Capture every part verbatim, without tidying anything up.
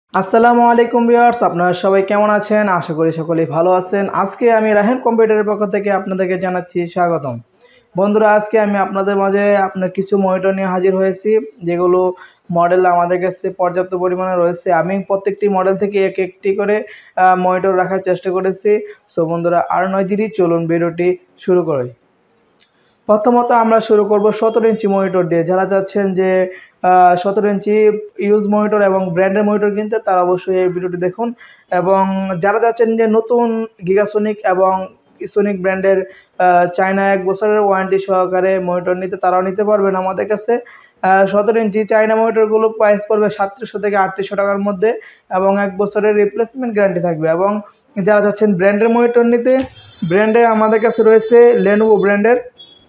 আসসালামু আলাইকুম ভিউয়ার্স, আপনারা সবাই কেমন আছেন? আশা করি সকলেই ভালো আছেন। আজকে আমি রায়হান কম্পিউটারের পক্ষ থেকে আপনাদেরকে জানাচ্ছি স্বাগতম। বন্ধুরা, আজকে আমি আপনাদের মাঝে আপনার কিছু মনিটর নিয়ে হাজির হয়েছি, যেগুলো মডেল আমাদের কাছে পর্যাপ্ত পরিমাণে রয়েছে। আমি প্রত্যেকটি মডেল থেকে এক একটি করে মনিটর রাখার চেষ্টা করেছি। সো বন্ধুরা, আর নয় দেরি, চলুন ভিডিওটি শুরু করি। প্রথমত আমরা শুরু করব সতেরো ইঞ্চি মনিটর দিয়ে। যারা চাচ্ছেন যে সতেরো ইঞ্চি ইউজ মনিটর এবং ব্র্যান্ডের মনিটর কিনতে, তারা অবশ্যই এই ভিডিওটি দেখুন। এবং যারা চাচ্ছেন যে নতুন গিগাসোনিক এবং ইসোনিক ব্র্যান্ডের চায়না এক বছরের ওয়ারেন্টি সহকারে মনিটর নিতে, তারাও নিতে পারবেন আমাদের কাছে। সতেরো ইঞ্চি চায়না মনিটরগুলো প্রাইস পড়বে সাতশো থেকে আটত্রিশশো টাকার মধ্যে এবং এক বছরের রিপ্লেসমেন্ট গ্যারান্টি থাকবে। এবং যারা চাচ্ছেন ব্র্যান্ডের মনিটর নিতে, ব্র্যান্ডে আমাদের কাছে রয়েছে লেনোভো ব্র্যান্ডের,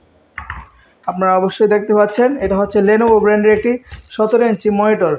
আপনারা অবশ্যই দেখতে পাচ্ছেন। এটা হচ্ছে লেনোভো ব্র্যান্ডের একটি সতেরো ইঞ্চি মনিটর।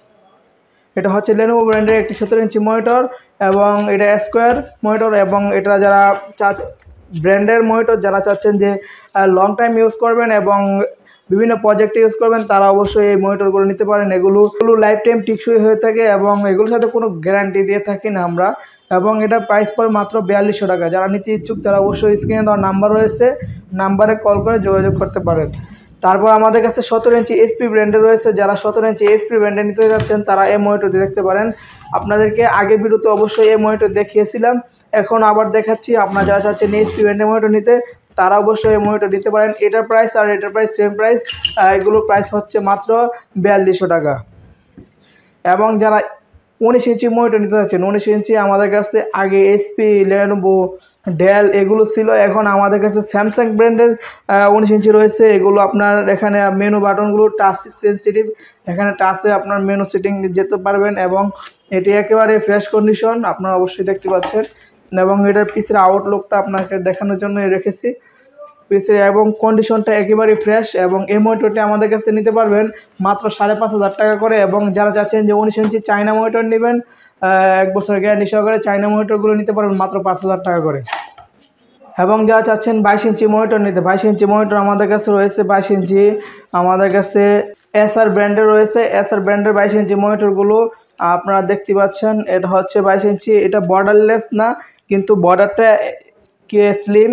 এটা হচ্ছে লেনোভো ব্র্যান্ডের একটি সতেরো ইঞ্চি মনিটর এবং এটা স্কোয়ার মনিটর। এবং এটা যারা চা ব্র্যান্ডের মনিটর যারা চাচ্ছেন যে লং টাইম ইউজ করবেন এবং বিভিন্ন প্রজেক্টে ইউজ করবেন, তারা অবশ্যই এই মনিটরগুলো নিতে পারেন। এগুলো লাইফ টাইম টিকসই হয়ে থাকে এবং এগুলোর সাথে কোনো গ্যারান্টি দিয়ে থাকি না আমরা। এবং এটার প্রাইস পড়ে মাত্র বিয়াল্লিশশো টাকা। যারা নিতে ইচ্ছুক তারা অবশ্যই স্ক্রিনে দেওয়ার নাম্বার রয়েছে, নাম্বারে কল করে যোগাযোগ করতে পারেন। তারপর আমাদের কাছে সতেরো ইঞ্চি এইচপি ব্র্যান্ডের রয়েছে। যারা সতেরো ইঞ্চি এইচপি ব্র্যান্ডে নিতে যাচ্ছেন, তারা এই মনিটরটি দেখতে পারেন। আপনাদেরকে আগের ভিডিওতে অবশ্যই এই মনিটর দেখিয়েছিলাম, এখন আবার দেখাচ্ছি। আপনারা যারা চাচ্ছেন এইচপি ব্র্যান্ডের মনিটর নিতে, তারা অবশ্যই এই মনিটর নিতে পারেন। এটার প্রাইস আর এটার প্রাইস সেম প্রাইস। এগুলোর প্রাইস হচ্ছে মাত্র বিয়াল্লিশশো টাকা। এবং যারা উনিশ ইঞ্চি মনিটর নিতে যাচ্ছেন, উনিশ ইঞ্চি আমাদের কাছে আগে এইচপি, লেনোভো, ডেল এগুলো ছিল। এখন আমাদের কাছে স্যামসাং ব্র্যান্ডের উনিশ ইঞ্চি রয়েছে। এগুলো আপনার এখানে মেনু বাটনগুলো টাচ সেন্সিটিভ, এখানে টাচে আপনার মেনু সেটিং যেতে পারবেন এবং এটি একেবারে ফ্রেশ কন্ডিশন, আপনারা অবশ্যই দেখতে পাচ্ছেন। এবং এটার পিসের আউটলুকটা আপনাকে দেখানোর জন্য রেখেছি পিসে, এবং কন্ডিশনটা একেবারে ফ্রেশ। এবং এই মনিটরটি আমাদের কাছে নিতে পারবেন মাত্র সাড়ে পাঁচ হাজার টাকা করে। এবং যারা চাচ্ছেন যে উনিশ ইঞ্চি চায়না মনিটর নেবেন, এক বছরের গ্যারান্টি সহকারে চায়না মনিটরগুলো নিতে পারবেন মাত্র পাঁচ হাজার টাকা করে। এবং যারা চাচ্ছেন বাইশ ইঞ্চি মনিটর নিতে, বাইশ ইঞ্চি মনিটর আমাদের কাছে রয়েছে। বাইশ ইঞ্চি আমাদের কাছে এসআর ব্র্যান্ডের রয়েছে। এসআর ব্র্যান্ডের বাইশ ইঞ্চি মনিটরগুলো আপনারা দেখতে পাচ্ছেন। এটা হচ্ছে বাইশ ইঞ্চি, এটা বর্ডারলেস না, কিন্তু বর্ডারটা কে স্লিম।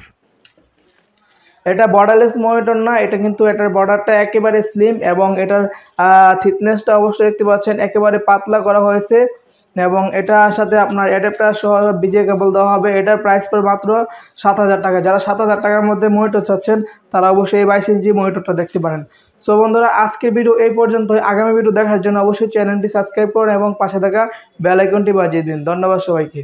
এটা বর্ডারলেস মনিটর না, এটা কিন্তু এটার বর্ডারটা একেবারে স্লিম এবং এটার থিকনেসটা অবশ্যই দেখতে পাচ্ছেন একেবারে পাতলা করা হয়েছে। এবং এটার সাথে আপনার অ্যাডাপ্টার সহ বিজে কেবল দেওয়া হবে। এটার প্রাইস পড়ে মাত্র সাত হাজার টাকা। যারা সাত হাজার টাকার মধ্যে মনিটর চাচ্ছেন, তারা অবশ্যই এই বাইশ ইঞ্চি মনিটরটা দেখতে পারেন। সো বন্ধুরা, আজকের ভিডিও এই পর্যন্ত। আগামী ভিডিও দেখার জন্য অবশ্যই চ্যানেলটি সাবস্ক্রাইব করুন এবং পাশে থাকা বেল আইকনটি বাজিয়ে দিন। ধন্যবাদ সবাইকে।